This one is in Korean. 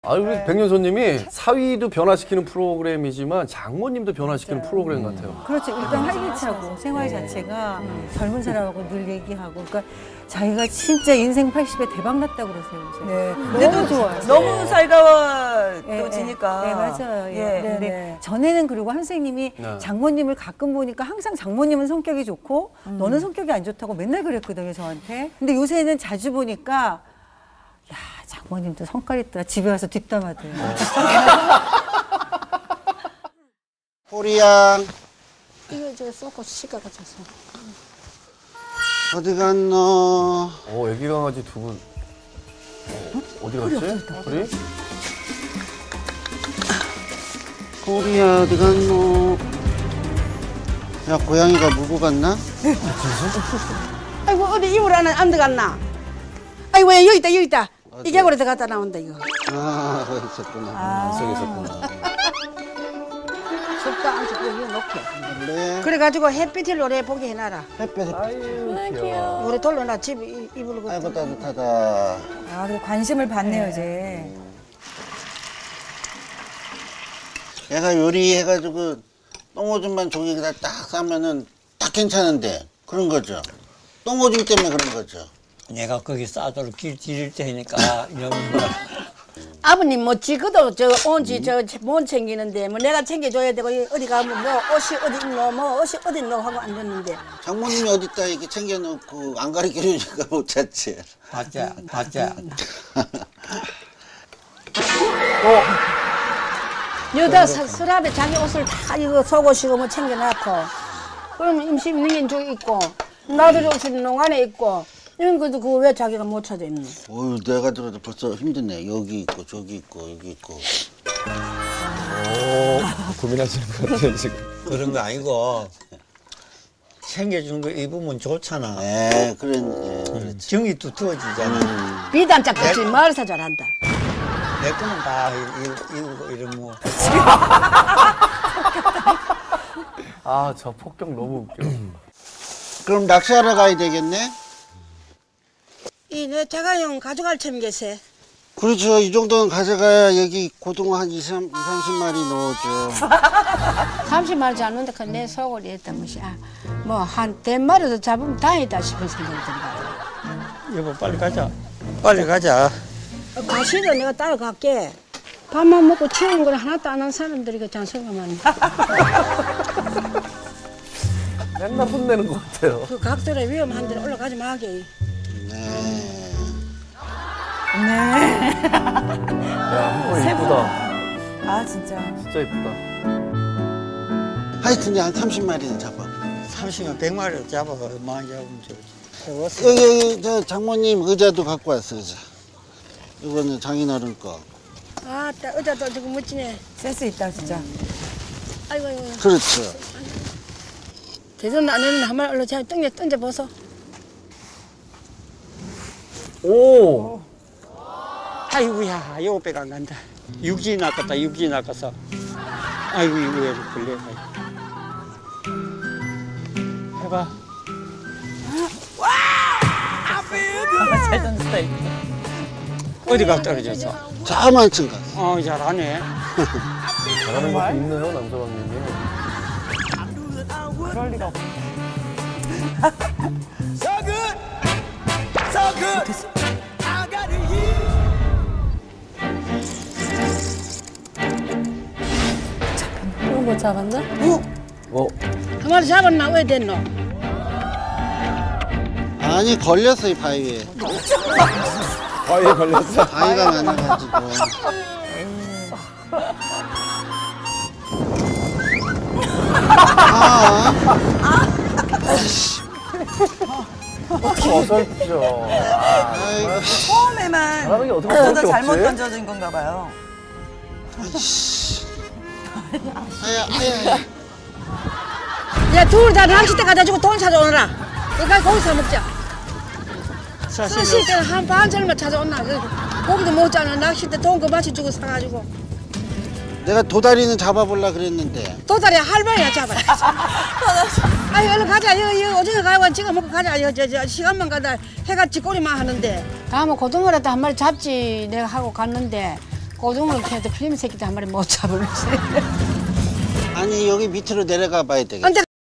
아, 우리 백년손님이 사위도 변화시키는 프로그램이지만 장모님도 변화시키는 프로그램 같아요. 그렇죠. 일단 활기차고 생활 자체가 젊은 사람하고 늘 얘기하고, 그러니까 자기가 진짜 인생 80에 대박 났다고 그러세요. 요새. 너무 좋아요. 너무 살가워지니까. 네, 맞아요. 예. 근데 전에는 그리고 선생님이 장모님을 가끔 보니까 항상 장모님은 성격이 좋고 너는 성격이 안 좋다고 맨날 그랬거든요, 저한테. 근데 요새는 자주 보니까 야, 장모님도 성깔 있더라. 집에 와서 뒷담화돼요. 호리양 이거 저 쏟고 씻어가져서. 어디 갔노? 애기 강아지 두 분. 어디 갔지? 호리? 호리야 어디 갔노? 야 고양이가 물고 갔나? 아이고 어디 이불 안에 안 들어갔나? 아이고 왜 여기 있다 여기 있다. 이게 그래 들어갔다 나온다 이거. 아 거기 있었구나. 속에 있었구나. sob도 안 sob고 이거 놓게. 그래? 그래가지고 햇빛을 오래 보게 해놔라. 햇볕에 귀여워. 오래 돌려놔 집 이불. 아이고 따뜻하다. 아, 그래 관심을 받네요, 이제. 얘가 요리해가지고 똥오줌만 저기다 딱 싸면은 딱 괜찮은데 그런 거죠. 똥오줌 때문에 그런 거죠. 내가 거기 싸도록 길 지릴 테니까 이런 거. 아버님 뭐 지그도 저 온지 못 챙기는데 뭐 내가 챙겨줘야 되고 어디 가면 뭐 옷이 어디 있노 뭐 옷이 어디 있노 하고 안 됐는데. 장모님이 어디다 이렇게 챙겨놓고 안 가르쳐주니까 못 찾지. 맞자. 여자 서랍에 자기 옷을 다 이거 속옷이고 뭐 챙겨놨고, 그러면 임시 능인죽 있고 나들이 옷은 농안에 있고 이런 것도 그거 왜 자기가 못 찾아 입노? 어휴 내가 들어도 벌써 힘드네. 여기 있고 저기 있고 여기 있고. 고민하시는 것 같아요, 지금. 그런 거 아니고 챙겨주는 거 입으면 좋잖아. 네, 그렇지. 정이 두터워지잖아. 비단짝 같이 말해서 잘한다. 내 거는 다 입고 이런 뭐. 아, 저 폭격 너무 웃겨. 그럼 낚시하러 가야 되겠네? 내 자가용 가져갈 챙겨세. 그렇죠. 이 정도는 가져가야 여기 고등어 한 30마리 넣어줘. 30마리 잡는데 그 내 속을 했다면서 뭐한 100마리도 잡으면 다행이다 싶은 생각이 든다. 여보 빨리 가자. 빨리 가자. 가시도 내가 따라갈게. 밥만 먹고 치우는 걸 하나도 안 한 사람들이 잔소리가 많네. 맨날 혼내는 것 같아요. 그 각설의 위험한 데로 올라가지 마게. 야, 한번 이쁘다. 아, 진짜. 진짜 이쁘다. 하여튼 한 30마리는 잡아. 30만 100마리 잡아가 많이 잡으면 좋지. 여기 저 장모님 의자도 갖고 왔어, 의자. 이거는 장인어른 거. 아따 의자도 지금 멋지네. 센스 있다, 진짜. 아이고. 그렇죠. 대전 안 했는데 한 마리 얼른 잘 던져보소. 오! 아이고야, 이거 배가 안 간다. 육지 낚았다, 육지 낚아서. 아이고, 이거 왜 걸려. 해봐. 잘 던진 스타일. 어디가 떨어졌어? 저만층 갔어. 잘하네. 잘하는 것도 있네요, 남서방님이. 그럴 리가 없어. 뭐 잡았나? 한 마리 잡았나? 왜 됐노? 아니, 걸렸어, 이 바위에. 바위에 걸렸어? 바위가 많아가지고. 어설프죠. 아이고. 처음에만 잘하는 게 어떻게 저도 그렇게 잘못 없지? 던져진 건가 봐요. 아야. 야, 둘 다 낚싯대 갖다 주고 돈 찾아오너라. 그러니까 거기서 먹자. 낚싯대 한 반절만 찾아온나. 고기도 먹잖아. 낚싯대 돈 그 맞춰주고 사가지고. 내가 도다리는 잡아볼라 그랬는데. 도다리 할머니야 잡아야. 아유 얼른 가자. 여기 오징어 가고 찍어 먹고 가자. 저 시간만 가다 해가 찌꼬리만 하는데. 다음은 고등어라도 한 마리 잡지 내가 하고 갔는데 고등어를 캐도 필름 새끼도 한 마리 못 잡을지. 아니 여기 밑으로 내려가 봐야 되겠다.